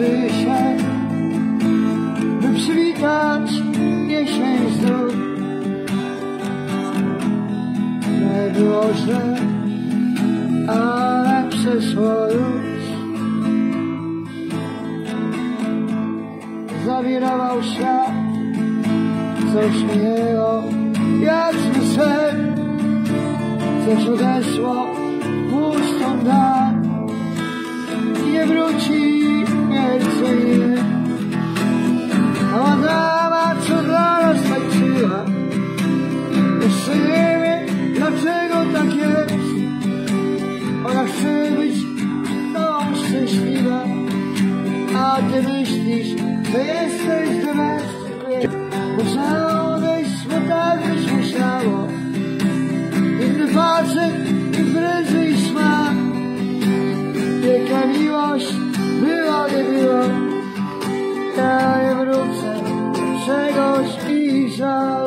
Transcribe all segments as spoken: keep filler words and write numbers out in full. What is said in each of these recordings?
przyszedł, by przywitać jesień znów. Nie było źle, ale przeszło już. Zawirował świat, coś minęło, jasny sen, coś odeszło, pustą dal. Nie wróci więcej nie. A dama, co dla nas tańczyła, jeszcze nie wie, dlaczego tak jest. Ona chce być tą szczęśliwa, a ty myślisz, że jesteś domestik. Można odejść, bo tak być musiało. Inny facet, imprezy i smak. Wielka miłość, była, nie była. Ja nie wrócę, czegoś mi żal.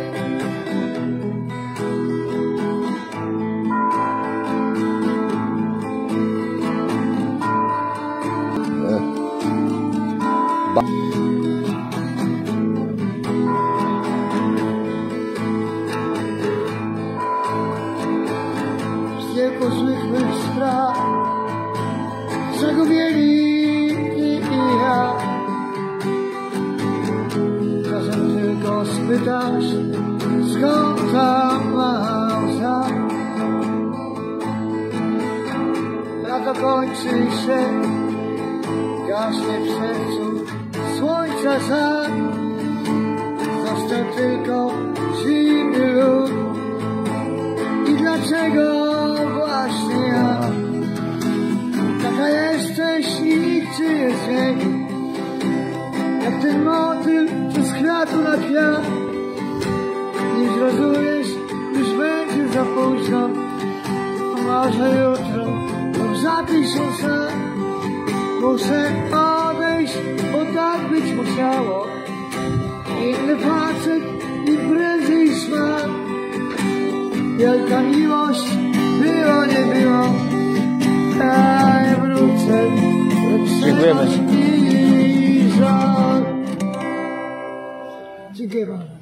Wielko złych mych spraw, zagubieni i ja. Czasem tylko spytasz, skąd ta łza. Lato kończy się, gaśnie w sercu słońca żar. Został tylko zimny lód. I dlaczego właśnie ja? Taka jesteś i nikt cię nie zmieni. Jak ten motyl, co z kwiatu na kwiat. Nie zrozumiesz, już będzie za późno. Może jutro lub za tysiąc lat. Muszę odejść, bo tak być musiało. Inny facet, imprezy i smak. Wielka miłość, było, nie było. Ja nie wrócę, lecz dziękujemy. i żal. Dziękuję bardzo.